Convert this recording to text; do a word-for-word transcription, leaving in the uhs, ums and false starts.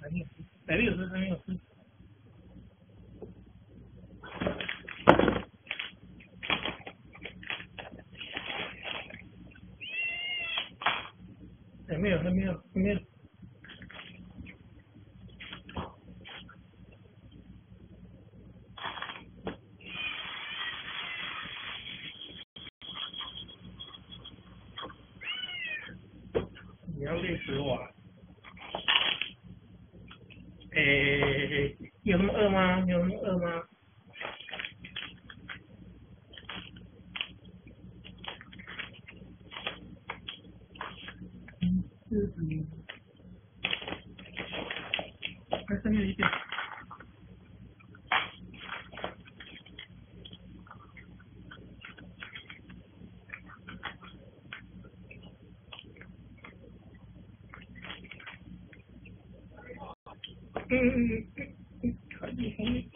没有，没有事，没有事。还没有，还没有，还没有。你要累死我了！诶，有那么饿吗？有那么饿吗？嗯嗯，还剩下一点。嗯嗯嗯嗯，可以可以。